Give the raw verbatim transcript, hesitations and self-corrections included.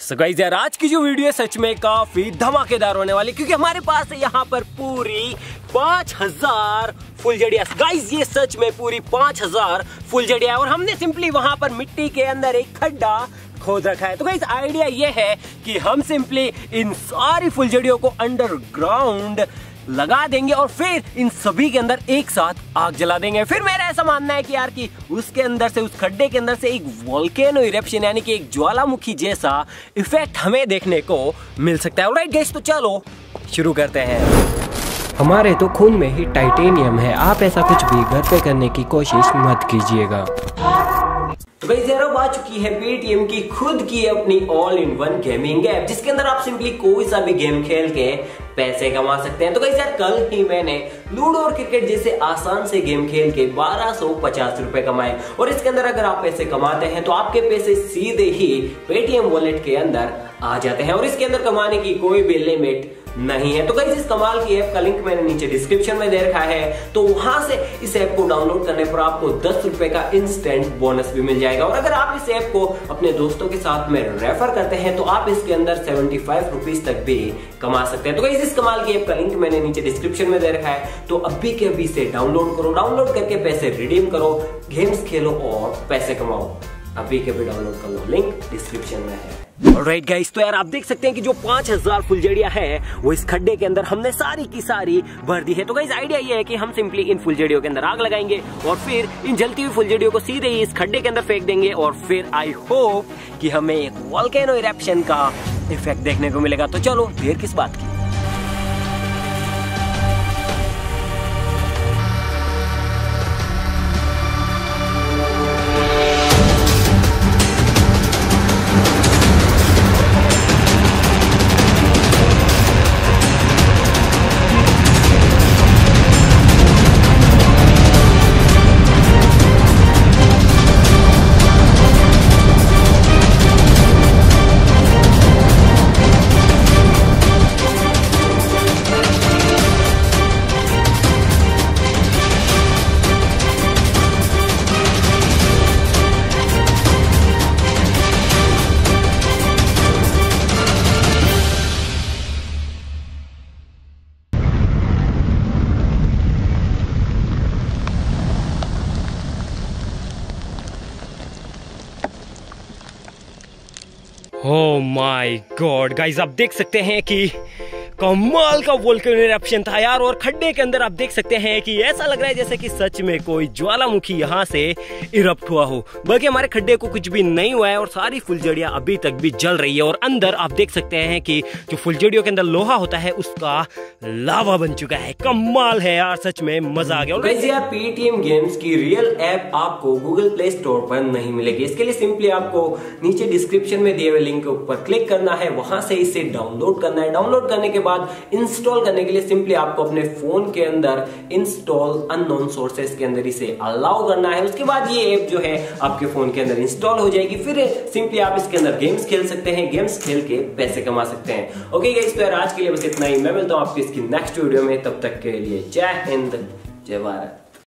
So guys यार आज की जो वीडियो है सच में काफी धमाकेदार होने वाली, क्योंकि हमारे पास है यहाँ पर पूरी पांच हजार फुलझड़ियाँ। गाइस ये सच में पूरी पांच हजार फुलझड़ियाँ, और हमने सिंपली वहां पर मिट्टी के अंदर एक खड्डा खोद रखा है। तो गाइस आइडिया ये है कि हम सिंपली इन सारी फुलझड़ियों को अंडरग्राउंड लगा देंगे और फिर इन सभी के अंदर एक साथ आग जला देंगे। फिर मेरा ऐसा मानना है कि यार कि उसके अंदर से, उस खड्डे के अंदर से एक वोल्केनो इरप्शन यानी कि एक ज्वालामुखी जैसा इफेक्ट हमें देखने को मिल सकता है। ऑलराइट गाइस, तो चलो शुरू करते हैं। हमारे तो खून में ही टाइटेनियम है, आप ऐसा कुछ भी घर पे करने की कोशिश मत कीजिएगा। तो गाइस यार अब आ चुकी है पेटीएम की खुद की अपनी all in one gaming app, जिसके अंदर आप सिंपली कोई सा भी गेम खेल के पैसे कमा सकते हैं। तो गाइस यार कल ही मैंने लूडो और क्रिकेट जैसे आसान से गेम खेल के बारह सौ पचास रुपए कमाए, और इसके अंदर अगर आप पैसे कमाते हैं तो आपके पैसे सीधे ही पेटीएम वॉलेट के अंदर आ जाते हैं, और इसके अंदर कमाने की कोई भी लिमिट नहीं है। तो गाइस इस कमाल की ऐप का लिंक मैंने नीचे डिस्क्रिप्शन में दे रखा है, तो वहां से इस ऐप को डाउनलोड करने पर आपको दस रुपए का इंस्टेंट बोनस भी मिल जाएगा। और अगर आप इस ऐप को अपने दोस्तों के साथ में रेफर करते हैं तो आप इसके अंदर सेवेंटी फाइव रुपीज तक भी कमा सकते हैं। तो गाइस इस कमाल की ऐप का लिंक मैंने नीचे डिस्क्रिप्शन में दे रखा है, तो अभी के अभी से डाउनलोड करो, डाउनलोड करके पैसे रिडीम करो, गेम्स खेलो और पैसे कमाओ। अभी के भी डाउनलोड कर लो, लिंक डिस्क्रिप्शन में है। ऑलराइट गाइस, तो यार आप देख सकते हैं कि जो पांच हजार फुलझड़ियां हैं वो इस खड्डे के अंदर हमने सारी की सारी भर दी है। तो गाइस आइडिया ये है कि हम सिंपली इन फुलझड़ियों के अंदर आग लगाएंगे और फिर इन जलती हुई फुलझड़ियों को सीधे ही इस खड्डे के अंदर फेंक देंगे, और फिर आई होप कि हमें एक वोल्केनो इरप्शन का इफेक्ट देखने को मिलेगा। तो चलो देर किस बात की। ओह माय गॉड गाइस, आप देख सकते हैं कि कमाल का वोल्केनो इरप्शन था यार, और खड्डे के अंदर आप देख सकते हैं कि ऐसा लग रहा है जैसे कि सच में कोई ज्वालामुखी यहाँ से इरप्ट हुआ हो। बल्कि हमारे खड्डे को कुछ भी नहीं हुआ है और सारी फुलझड़ियां अभी तक भी जल रही है, और अंदर आप देख सकते हैं कि जो फुलझड़ियों के अंदर लोहा होता है उसका लावा बन चुका है। कमाल है यार, सच में मजा आ गया। गाइस यार पेटीएम गेम्स की रियल ऐप आपको गूगल प्ले स्टोर पर नहीं मिलेगी। इसके लिए सिंपली आपको नीचे डिस्क्रिप्शन में दिए हुए लिंक के ऊपर क्लिक करना है, वहां से इसे डाउनलोड करना है। डाउनलोड करने के बाद इंस्टॉल करने के लिए सिंपली आपको अपने फोन के अंदर इंस्टॉल अननोन सोर्सेस के अंदर इसे अलाउ करना है। उसके बाद ये ऐप जो है आपके फोन के अंदर इंस्टॉल हो जाएगी। फिर सिंपली आप इसके अंदर गेम्स खेल सकते हैं, गेम्स खेल के पैसे कमा सकते हैं। ओके गाइस, तो यार आज के लिए बस इतना ही। मैं मिलता हूं आपकी इसकी नेक्स्ट वीडियो में, तब तक के लिए जय हिंद जय भारत।